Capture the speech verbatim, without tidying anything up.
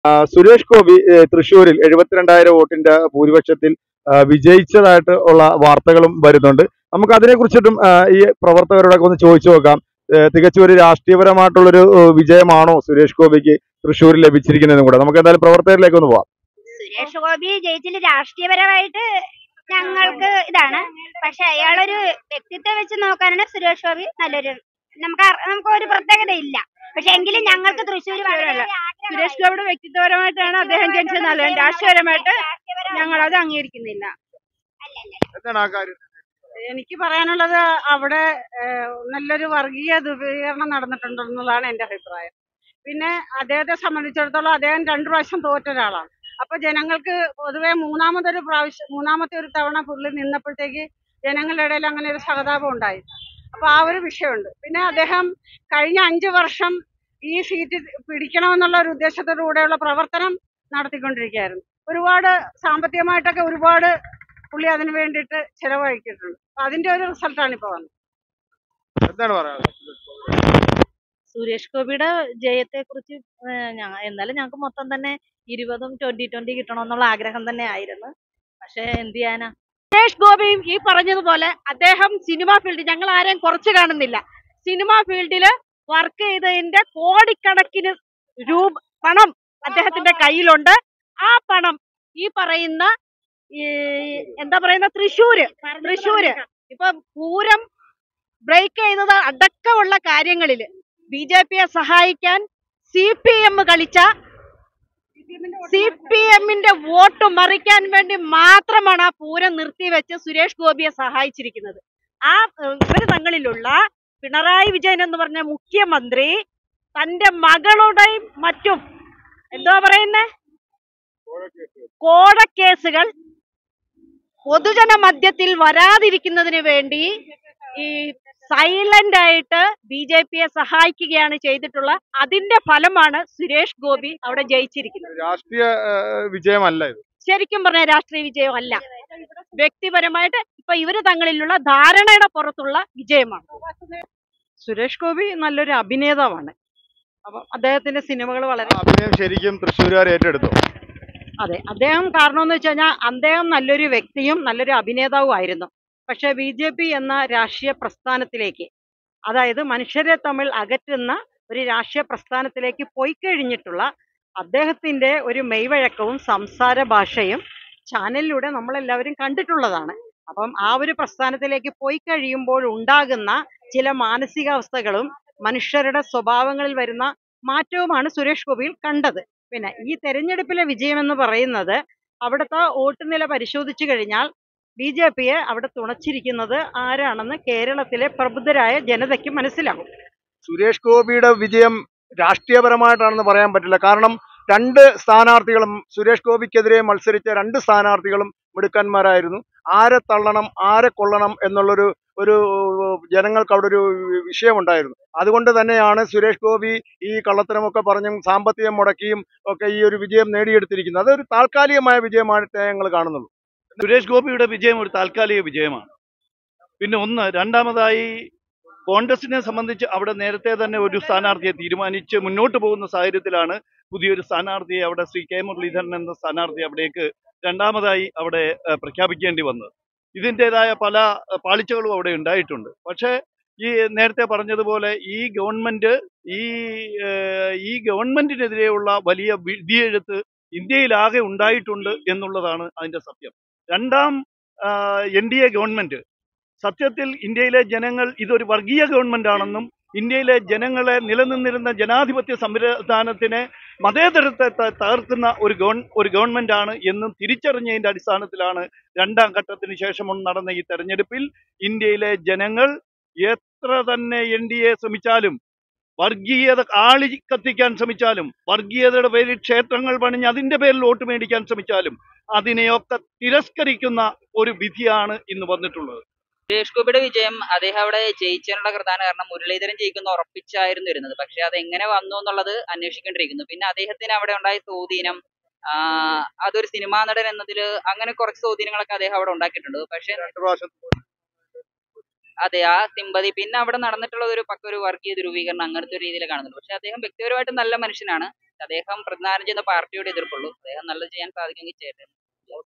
സുരേഷ് ഗോപി തൃശ്ശൂരിൽ എഴുപത്തിരണ്ടായിരം വോട്ടിന്റെ ഭൂരിപക്ഷത്തിൽ വിജയിച്ചതായിട്ട് ഉള്ള വാർത്തകളും വരുന്നുണ്ട്. നമുക്ക് അതിനെ കുറിച്ചിട്ടും ഈ പ്രവർത്തകരോടൊക്കെ ഒന്ന് ചോദിച്ചു നോക്കാം. തികച്ചും ഒരു രാഷ്ട്രീയപരമായിട്ടുള്ളൊരു വിജയമാണോ സുരേഷ് ഗോപിക്ക് തൃശ്ശൂരിൽ ലഭിച്ചിരിക്കുന്നതും കൂടെ നമുക്ക് എന്തായാലും പ്രവർത്തകരിലേക്ക് ഒന്ന് പോവാം. സുരേഷ് ഗോപി ജയിച്ചിൽ രാഷ്ട്രീയപരമായിട്ട് ഞങ്ങൾക്ക് ഇതാണ്. പക്ഷെ അയാളൊരു വ്യക്തിത്വം വെച്ച് നോക്കാനാണ് സുരേഷ് ഗോപി നല്ലൊരു നമുക്ക് നമുക്ക് ഒരു പ്രത്യേകത ഇല്ല. പക്ഷെ എങ്കിലും ഞങ്ങൾക്ക് തൃശ്ശൂർ സുരേഷ് ഗോപിയുടെ വ്യക്തിത്വപരമായിട്ടാണ് അദ്ദേഹം ജനിച്ചത് നല്ലത്. രാഷ്ട്രീയപരമായിട്ട് ഞങ്ങൾ അത് അംഗീകരിക്കുന്നില്ല. എനിക്ക് പറയാനുള്ളത് അവിടെ നല്ലൊരു വർഗീയ ധ്രുവീകരണം നടന്നിട്ടുണ്ടെന്നുള്ളതാണ് എൻ്റെ അഭിപ്രായം. പിന്നെ അദ്ദേഹത്തെ സംബന്ധിച്ചിടത്തോളം അദ്ദേഹം രണ്ടു പ്രാവശ്യം തോറ്റ ഒരാളാണ്. അപ്പൊ ജനങ്ങൾക്ക് പൊതുവെ മൂന്നാമതൊരു പ്രാവശ്യം മൂന്നാമത്തെ ഒരു തവണ പുള്ളി നിന്നപ്പോഴത്തേക്ക് ജനങ്ങളുടെ ഇടയിൽ അങ്ങനെ ഒരു സഹതാപം ഉണ്ടായി. അപ്പൊ ആ ഒരു വിഷയമുണ്ട്. പിന്നെ അദ്ദേഹം കഴിഞ്ഞ അഞ്ചു വർഷം ഈ സീറ്റ് പിടിക്കണമെന്നുള്ള ഒരു ഉദ്ദേശത്തോടു കൂടെയുള്ള പ്രവർത്തനം നടത്തിക്കൊണ്ടിരിക്കുകയായിരുന്നു. ഒരുപാട് സാമ്പത്തികമായിട്ടൊക്കെ ഒരുപാട് പുള്ളി അതിന് വേണ്ടിയിട്ട് ചെലവഴിച്ചിട്ടുണ്ട്. അപ്പൊ അതിന്റെ ഒരു റിസൾട്ടാണ് ഇപ്പൊ വന്നത്. സുരേഷ് ഗോപിയുടെ ജയത്തെ കുറിച്ച് എന്നാലും ഞങ്ങൾക്ക് മൊത്തം തന്നെ ഇരുപതും ട്വന്റി ട്വന്റി കിട്ടണമെന്നുള്ള ആഗ്രഹം തന്നെ ആയിരുന്നു. പക്ഷെ എന്ത് ചെയ്യാനാ, സുരേഷ് ഗോപിയും ഈ പറഞ്ഞതുപോലെ അദ്ദേഹം സിനിമാ ഫീൽഡ് ഞങ്ങൾ ആരെയും കുറച്ച് കാണുന്നില്ല. സിനിമാ ഫീൽഡില് വർക്ക് ചെയ്തതിന്റെ കോടിക്കണക്കിന് രൂപ പണം അദ്ദേഹത്തിന്റെ കയ്യിലുണ്ട്. ആ പണം ഈ പറയുന്ന ഈ എന്താ പറയുന്ന തൃശ്ശൂര് തൃശ്ശൂര് ഇപ്പൊ പൂരം ബ്രേക്ക് ചെയ്തത് അടക്കമുള്ള കാര്യങ്ങളില് ബി ജെ പിയെ സഹായിക്കാൻ സി പി എം കളിച്ച സി പി എമ്മിന്റെ വോട്ട് മറിക്കാൻ വേണ്ടി മാത്രമാണ് ആ പൂരം നിർത്തിവെച്ച് സുരേഷ് ഗോപിയെ സഹായിച്ചിരിക്കുന്നത്. ആ ഇവര് തങ്ങളിലുള്ള പിണറായി വിജയൻ എന്ന് പറഞ്ഞ മുഖ്യമന്ത്രി തന്റെ മകളുടെയും മറ്റും എന്താ പറയുന്നേ കോഴക്കേസുകൾ പൊതുജന മധ്യത്തിൽ വരാതിരിക്കുന്നതിന് വേണ്ടി ഈ സൈലന്റ് ആയിട്ട് ബി ജെ പിയെ സഹായിക്കുകയാണ് ചെയ്തിട്ടുള്ള അതിന്റെ ഫലമാണ് സുരേഷ് ഗോപി അവിടെ ജയിച്ചിരിക്കുന്നത്. രാഷ്ട്രീയ വിജയമല്ല ഇത്, ശരിക്കും പറഞ്ഞ രാഷ്ട്രീയ വിജയം അല്ല. വ്യക്തിപരമായിട്ട് ഇപ്പൊ ഇവര് തങ്ങളിലുള്ള ധാരണയുടെ പുറത്തുള്ള വിജയമാണ്. സുരേഷ് ഗോപി നല്ലൊരു അഭിനേതാവാണ്. അപ്പൊ അദ്ദേഹത്തിന്റെ സിനിമകൾ വളരെ അഭിനയം ശരിക്കും തൃശ്ശൂരുകാർ ഏറ്റെടുത്തു. അതെ, അദ്ദേഹം കാരണം എന്ന് വെച്ച് കഴിഞ്ഞാൽ അദ്ദേഹം നല്ലൊരു വ്യക്തിയും നല്ലൊരു അഭിനേതാവും ആയിരുന്നു. പക്ഷെ ബി ജെ പി എന്ന രാഷ്ട്രീയ പ്രസ്ഥാനത്തിലേക്ക്, അതായത് മനുഷ്യരെ തമ്മിൽ അകറ്റുന്ന ഒരു രാഷ്ട്രീയ പ്രസ്ഥാനത്തിലേക്ക് പോയി കഴിഞ്ഞിട്ടുള്ള അദ്ദേഹത്തിന്റെ ഒരു മെയ്വഴക്കവും സംസാര ഭാഷയും ചാനലിലൂടെ നമ്മളെല്ലാവരും കണ്ടിട്ടുള്ളതാണ്. അപ്പം ആ ഒരു പ്രസ്ഥാനത്തിലേക്ക് പോയി കഴിയുമ്പോൾ ഉണ്ടാകുന്ന ചില മാനസികാവസ്ഥകളും മനുഷ്യരുടെ സ്വഭാവങ്ങളിൽ വരുന്ന മാറ്റവുമാണ് സുരേഷ് ഗോപിയിൽ കണ്ടത്. പിന്നെ ഈ തെരഞ്ഞെടുപ്പിലെ വിജയം എന്ന് പറയുന്നത് അവിടുത്തെ വോട്ട് നില പരിശോധിച്ചു കഴിഞ്ഞാൽ ബി ജെ പിയെ അവിടെ തുണച്ചിരിക്കുന്നത് ആരാണെന്ന് കേരളത്തിലെ പ്രബുദ്ധരായ ജനതയ്ക്ക് മനസ്സിലാകും. സുരേഷ് ഗോപിയുടെ വിജയം രാഷ്ട്രീയപരമായിട്ടാണെന്ന് പറയാൻ പറ്റില്ല. കാരണം രണ്ട് സ്ഥാനാർത്ഥികളും സുരേഷ് ഗോപിക്കെതിരെ മത്സരിച്ച രണ്ട് സ്ഥാനാർത്ഥികളും മിടുക്കന്മാരായിരുന്നു. ആരെ തള്ളണം ആരെ കൊള്ളണം എന്നുള്ളൊരു ഒരു ജനങ്ങൾക്ക് അവിടെ ഒരു വിഷയമുണ്ടായിരുന്നു. അതുകൊണ്ട് തന്നെയാണ് സുരേഷ് ഗോപി ഈ കള്ളത്തരമൊക്കെ പറഞ്ഞും സാമ്പത്തികം മുടക്കിയും ഒക്കെ ഈ ഒരു വിജയം നേടിയെടുത്തിരിക്കുന്നത്. അതൊരു താൽക്കാലികമായ വിജയമായിട്ട് ഞങ്ങൾ കാണുന്നുള്ളൂ. സുരേഷ് ഗോപിയുടെ വിജയം ഒരു താൽക്കാലിക വിജയമാണ്. പിന്നെ ഒന്ന്, രണ്ടാമതായി കോൺഗ്രസിനെ സംബന്ധിച്ച് അവിടെ നേരത്തെ തന്നെ ഒരു സ്ഥാനാർത്ഥിയെ തീരുമാനിച്ച് മുന്നോട്ട് പോകുന്ന സാഹചര്യത്തിലാണ് പുതിയൊരു സ്ഥാനാർത്ഥിയെ അവിടെ ശ്രീ കെ മുരളീധരൻ എന്ന സ്ഥാനാർത്ഥി അവിടേക്ക് രണ്ടാമതായി അവിടെ പ്രഖ്യാപിക്കേണ്ടി വന്നത്. ഇതിൻ്റെതായ പല പാളിച്ചകളും അവിടെ ഉണ്ടായിട്ടുണ്ട്. പക്ഷേ ഈ നേരത്തെ പറഞ്ഞതുപോലെ ഈ ഗവൺമെന്റ് ഈ ഈ ഗവൺമെന്റിനെതിരെയുള്ള വലിയ വിധിയെഴുത്ത് ഇന്ത്യയിലാകെ ഉണ്ടായിട്ടുണ്ട് എന്നുള്ളതാണ് അതിന്റെ സത്യം. രണ്ടാം എൻ ഡി എ ഗവൺമെന്റ് സത്യത്തിൽ ഇന്ത്യയിലെ ജനങ്ങൾ ഇതൊരു വർഗീയ ഗവൺമെന്റ് ആണെന്നും ഇന്ത്യയിലെ ജനങ്ങളെ നിലനിന്നിരുന്ന ജനാധിപത്യ സംവിധാനത്തിനെ മതേതരത്തെ തകർക്കുന്ന ഒരു ഗവൺ ഒരു ഗവൺമെന്റ് ആണ് എന്നും തിരിച്ചറിഞ്ഞതിന്റെ അടിസ്ഥാനത്തിലാണ് രണ്ടാം ഘട്ടത്തിന് ശേഷം നടന്ന ഈ തെരഞ്ഞെടുപ്പിൽ ഇന്ത്യയിലെ ജനങ്ങൾ എത്ര തന്നെ എൻ ഡി എ ശ്രമിച്ചാലും, വർഗീയത ആളി കത്തിക്കാൻ ശ്രമിച്ചാലും, വർഗീയതയുടെ പേരിൽ ക്ഷേത്രങ്ങൾ പണിഞ്ഞ് അതിന്റെ പേരിൽ വോട്ട് മേടിക്കാൻ ശ്രമിച്ചാലും അതിനെയൊക്കെ തിരസ്കരിക്കുന്ന ഒരു വിധിയാണ് ഇന്ന് വന്നിട്ടുള്ളത്. സുരേഷ് ഗോപിയുടെ വിജയം അദ്ദേഹം അവിടെ ജയിച്ചതിനുള്ള പ്രധാന കാരണം മുരളീധരൻ ജയിക്കുന്ന ഉറപ്പിച്ചായിരുന്നു വരുന്നത്. പക്ഷെ അത് എങ്ങനെ വന്നു എന്നുള്ളത് അന്വേഷിക്കേണ്ടിയിരിക്കുന്നു. പിന്നെ അദ്ദേഹത്തിന് അവിടെ ഉണ്ടായ സ്വാധീനം, ആഹ് അതൊരു സിനിമാ നടൻ എന്നതിൽ അങ്ങനെ കുറച്ച് സ്വാധീനങ്ങളൊക്കെ അദ്ദേഹം അവിടെ ഉണ്ടാക്കിയിട്ടുണ്ട്. പക്ഷെ അതെ, ആ സിമ്പതി. പിന്നെ അവിടെ നടന്നിട്ടുള്ളത് ഒരു പക്ക ഒരു വർഗീയ ധ്രുവീകരണം അങ്ങനത്തെ ഒരു രീതിയിൽ കാണുന്നുണ്ട്. പക്ഷെ അദ്ദേഹം വ്യക്തിപരമായിട്ട് നല്ല മനുഷ്യനാണ്. അദ്ദേഹം പ്രതിനിധാനം ചെയ്യുന്ന പാർട്ടിയോട് എതിർപ്പുള്ളൂ. അദ്ദേഹം നല്ലത് ചെയ്യാൻ സാധിക്കുമെങ്കിൽ ചെയ്യട്ടെ.